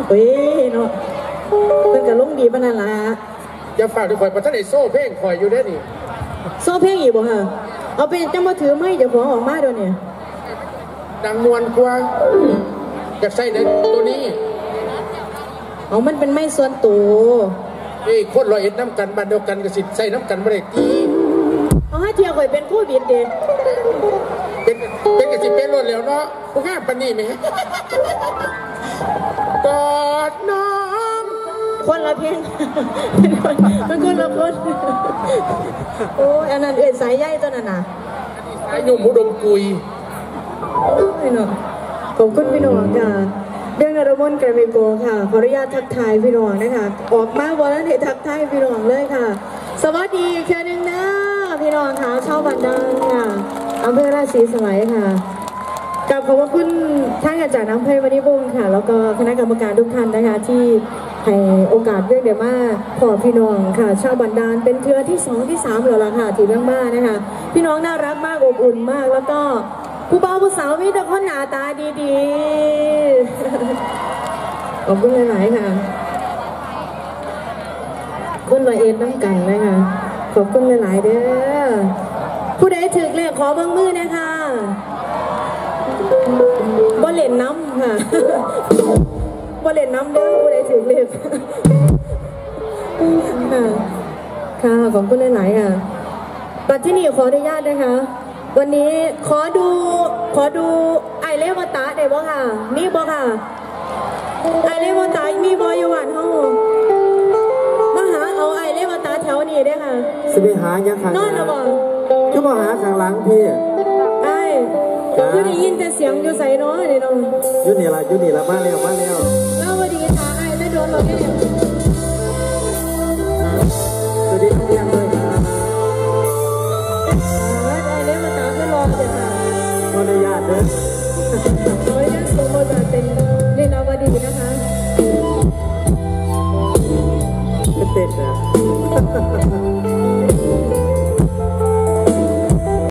เฮ้ยเนาะเพิ่นก็ลงดีปานนั้นล่ะอย่าฝากทุกคนมาท่านไอ้โซ่เพลงคอยอยู่ได้นี่โซ่เพลงอีกบ่ฮะเอาเป็นจังบ่ถือไม้เดี๋ยวของออกมาเดี๋ยวนี้ดังมวนกว่าจะใส่ในตัวนี้เอามันเป็นไม้ส่วนตัวคนรอเอ็ดน้ำกันบ้านเดียวกันกับสิใส่น้ำกันไม่ได้ตีเอาให้เที่ยวข่อยเป็นโควิดเด็ดเป็นกับสิเป็นรถแล้วเนาะพวกง่ายปานนี่ไหมกอดน้องคนละเพลงมันคนละคนโอ้ยอันนั้นสายใยตัวนั้นน่ะสายยุ่มหูดมกุยพี่น้องผมคุณพี่น้องค่ะเรื่องนรมนกระเมโกค่ะขออนุญาตทักทายพี่น้องนะคะออกมาวันนี้ทักทายพี่น้องเลยค่ะสวัสดีแค่นึงนะพี่น้องค่ะชาวบ้านดังค่ะอำเภอราศีสไลยค่ะกับขอบคุณท่านอาจารย์น้ำเพชรวณิวงศ์ค่ะแล้วก็คณะกรรมการทุกท่านนะคะที่ให้โอกาสเรื่องเดียวมาขอพี่น้องค่ะชาวบันดาลเป็นเทือที่2ที่3แล้วล่ะค่ะที่เรื่องบ้านนะคะพี่น้องน่ารักมากอบอุ่นมากแล้วก็ผู้บ่าวผู้สาวมีแต่คนหน้าตาดีๆขอบคุณหลายๆค่ะคนละเอ็นน้ำกันนะคะขอบคุณหลายๆเด้อผู้ใดถึกเลขขอเบิ้งมือนะคะบ่เล่นน้ำค่ะบ่เล่นน้ำเด้อผู้ใดถึกเลขค่ะขอบคุณหลายๆค่ะปัจจุบันขออนุญาตนะคะวันนี้ขอดูไอเลวตาได้บ่ค่ะมีบ่ค่ะไอเลวตามีบ่อยู่วันห้องมาหาเอาไอเลวตาแถวนี้ได้ค่ะสิไปหายังขังนอนหรือเปล่าก็มาหาขังหลังพี่ไอ้คือได้ยินแต่เสียงอยู่ใส่น้อยเลยน้องยุนี่ละมาเร็วแล้ววันดีตาไอแล้วโดนเราเนี่ยสวัสดีทุกท่านเลยครับไอเลวตาไม่รอเลยค่ะขออนุญาตด้วยขออนุญาตสมมติเป็นเรนาวดีนะคะเต้นนะ